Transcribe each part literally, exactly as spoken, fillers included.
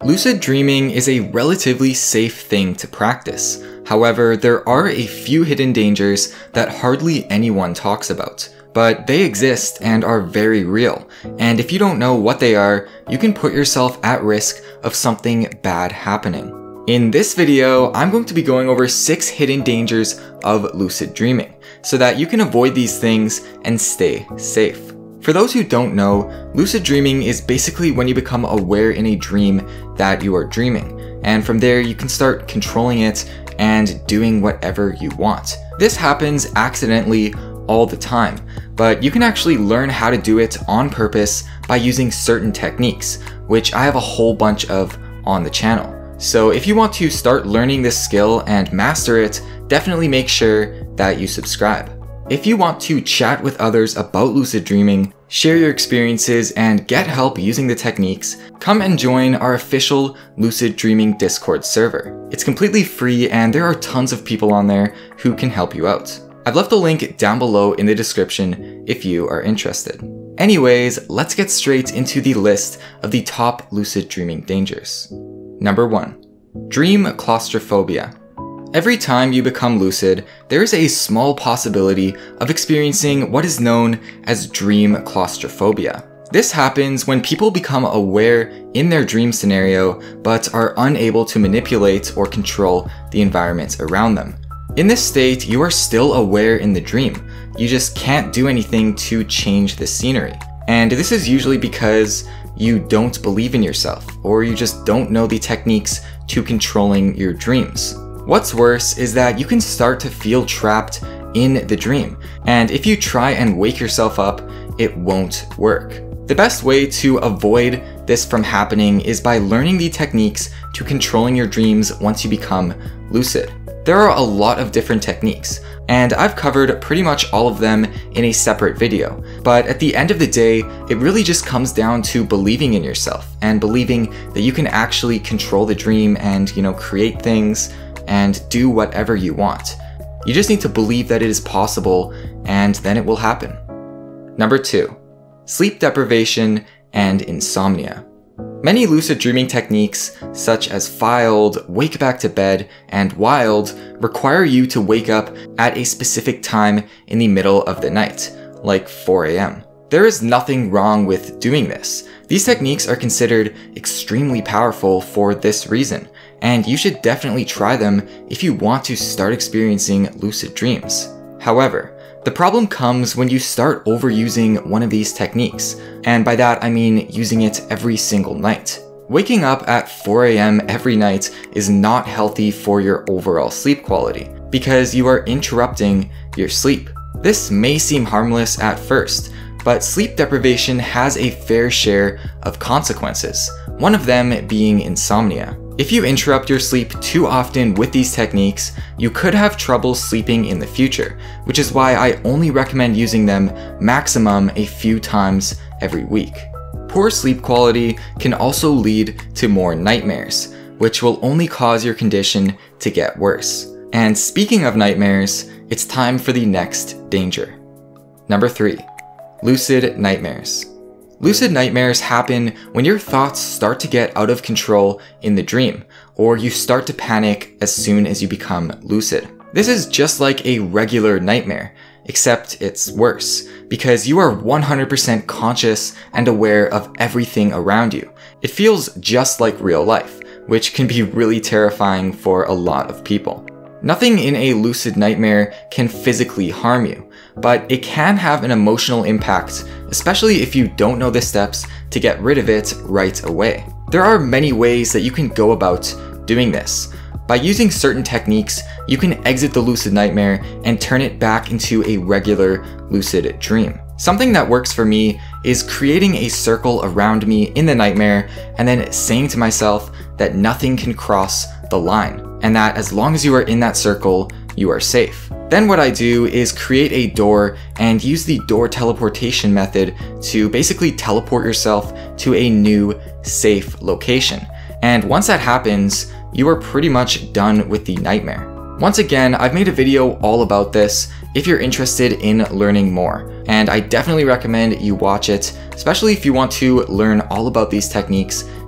Lucid dreaming is a relatively safe thing to practice. However, there are a few hidden dangers that hardly anyone talks about. But they exist and are very real, and if you don't know what they are, you can put yourself at risk of something bad happening. In this video, I'm going to be going over six hidden dangers of lucid dreaming, so that you can avoid these things and stay safe. For those who don't know, lucid dreaming is basically when you become aware in a dream that you are dreaming, and from there you can start controlling it and doing whatever you want. This happens accidentally all the time, but you can actually learn how to do it on purpose by using certain techniques, which I have a whole bunch of on the channel. So if you want to start learning this skill and master it, definitely make sure that you subscribe. If you want to chat with others about lucid dreaming, share your experiences, and get help using the techniques, come and join our official Lucid Dreaming Discord server. It's completely free and there are tons of people on there who can help you out. I've left a link down below in the description if you are interested. Anyways, let's get straight into the list of the top lucid dreaming dangers. Number one. Dream claustrophobia. Every time you become lucid, there is a small possibility of experiencing what is known as dream claustrophobia. This happens when people become aware in their dream scenario but are unable to manipulate or control the environment around them. In this state, you are still aware in the dream, you just can't do anything to change the scenery. And this is usually because you don't believe in yourself, or you just don't know the techniques to controlling your dreams. What's worse is that you can start to feel trapped in the dream, and if you try and wake yourself up, it won't work. The best way to avoid this from happening is by learning the techniques to controlling your dreams once you become lucid. There are a lot of different techniques, and I've covered pretty much all of them in a separate video, but at the end of the day, it really just comes down to believing in yourself and believing that you can actually control the dream and, you know, create things and do whatever you want. You just need to believe that it is possible, and then it will happen. Number two. Sleep deprivation and insomnia. Many lucid dreaming techniques, such as Filed, Wake Back to Bed, and Wild, require you to wake up at a specific time in the middle of the night, like four A M There is nothing wrong with doing this. These techniques are considered extremely powerful for this reason, and you should definitely try them if you want to start experiencing lucid dreams. However, the problem comes when you start overusing one of these techniques, and by that I mean using it every single night. Waking up at four A M every night is not healthy for your overall sleep quality, because you are interrupting your sleep. This may seem harmless at first, but sleep deprivation has a fair share of consequences, one of them being insomnia. If you interrupt your sleep too often with these techniques, you could have trouble sleeping in the future, which is why I only recommend using them maximum a few times every week. Poor sleep quality can also lead to more nightmares, which will only cause your condition to get worse. And speaking of nightmares, it's time for the next danger. Number three. Lucid nightmares. Lucid nightmares happen when your thoughts start to get out of control in the dream, or you start to panic as soon as you become lucid. This is just like a regular nightmare, except it's worse, because you are one hundred percent conscious and aware of everything around you. It feels just like real life, which can be really terrifying for a lot of people. Nothing in a lucid nightmare can physically harm you, but it can have an emotional impact, especially if you don't know the steps to get rid of it right away. There are many ways that you can go about doing this. By using certain techniques, you can exit the lucid nightmare and turn it back into a regular lucid dream. Something that works for me is creating a circle around me in the nightmare and then saying to myself that nothing can cross the line, and that as long as you are in that circle, you are safe. Then what I do is create a door and use the door teleportation method to basically teleport yourself to a new safe location. And once that happens, you are pretty much done with the nightmare. Once again, I've made a video all about this if you're interested in learning more, and I definitely recommend you watch it, especially if you want to learn all about these techniques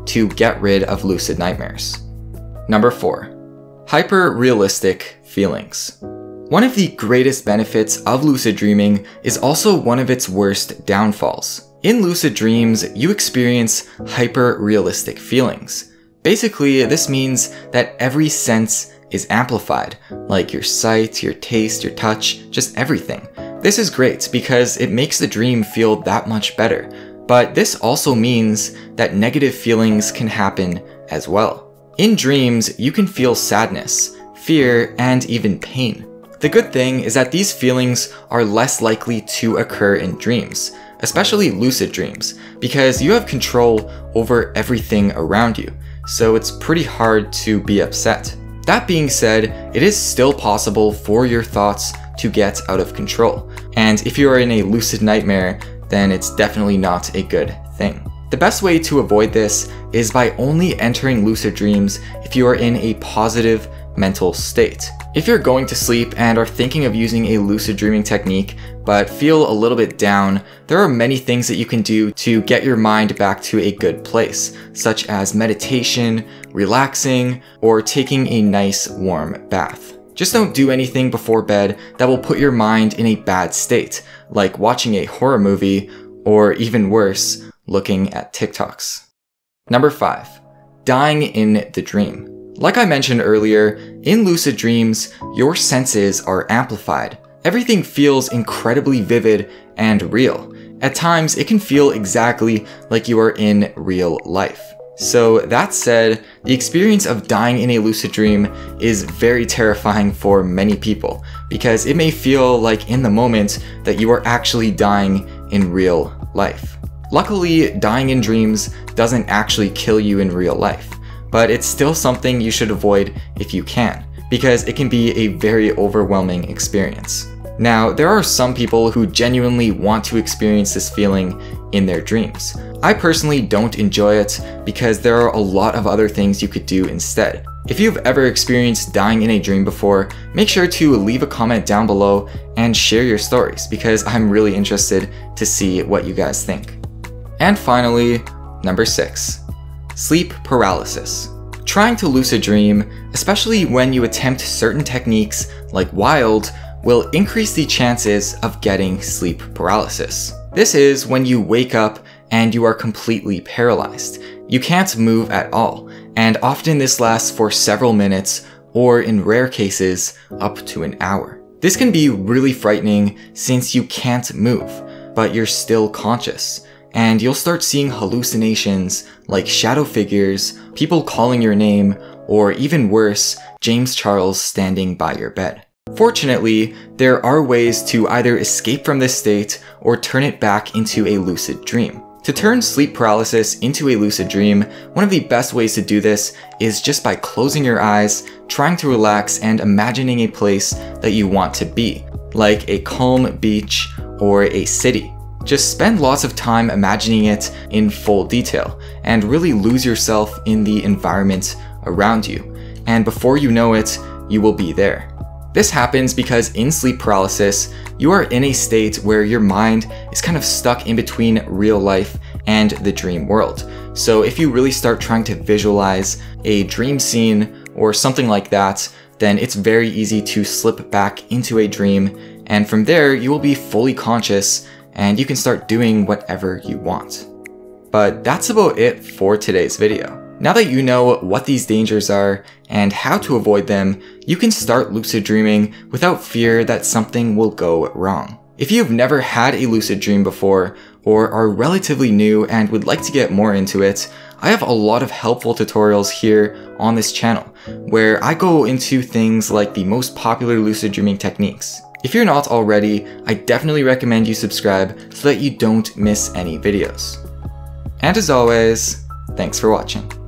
to get rid of lucid nightmares. Number four. Hyper-realistic feelings. One of the greatest benefits of lucid dreaming is also one of its worst downfalls. In lucid dreams, you experience hyper-realistic feelings. Basically, this means that every sense is amplified, like your sight, your taste, your touch, just everything. This is great because it makes the dream feel that much better, but this also means that negative feelings can happen as well. In dreams, you can feel sadness, fear, and even pain. The good thing is that these feelings are less likely to occur in dreams, especially lucid dreams, because you have control over everything around you, so it's pretty hard to be upset. That being said, it is still possible for your thoughts to get out of control, and if you are in a lucid nightmare, then it's definitely not a good thing. The best way to avoid this is by only entering lucid dreams if you are in a positive mental state. If you're going to sleep and are thinking of using a lucid dreaming technique but feel a little bit down, there are many things that you can do to get your mind back to a good place, such as meditation, relaxing, or taking a nice warm bath. Just don't do anything before bed that will put your mind in a bad state, like watching a horror movie, or even worse, looking at TikToks. Number five. Dying in the dream. Like I mentioned earlier, in lucid dreams, your senses are amplified. Everything feels incredibly vivid and real. At times, it can feel exactly like you are in real life. So that said, the experience of dying in a lucid dream is very terrifying for many people, because it may feel like in the moment that you are actually dying in real life. Luckily, dying in dreams doesn't actually kill you in real life, but it's still something you should avoid if you can, because it can be a very overwhelming experience. Now, there are some people who genuinely want to experience this feeling in their dreams. I personally don't enjoy it because there are a lot of other things you could do instead. If you've ever experienced dying in a dream before, make sure to leave a comment down below and share your stories, because I'm really interested to see what you guys think. And finally, number six. Sleep paralysis. Trying to lucid dream, especially when you attempt certain techniques like wild, will increase the chances of getting sleep paralysis. This is when you wake up and you are completely paralyzed. You can't move at all, and often this lasts for several minutes, or in rare cases, up to an hour. This can be really frightening since you can't move, but you're still conscious. And you'll start seeing hallucinations like shadow figures, people calling your name, or even worse, James Charles standing by your bed. Fortunately, there are ways to either escape from this state or turn it back into a lucid dream. To turn sleep paralysis into a lucid dream, one of the best ways to do this is just by closing your eyes, trying to relax, and imagining a place that you want to be, like a calm beach or a city. Just spend lots of time imagining it in full detail, and really lose yourself in the environment around you. And before you know it, you will be there. This happens because in sleep paralysis, you are in a state where your mind is kind of stuck in between real life and the dream world. So if you really start trying to visualize a dream scene or something like that, then it's very easy to slip back into a dream, and from there you will be fully conscious and you can start doing whatever you want. But that's about it for today's video. Now that you know what these dangers are and how to avoid them, you can start lucid dreaming without fear that something will go wrong. If you've never had a lucid dream before, or are relatively new and would like to get more into it, I have a lot of helpful tutorials here on this channel, where I go into things like the most popular lucid dreaming techniques. If you're not already, I definitely recommend you subscribe so that you don't miss any videos. And as always, thanks for watching.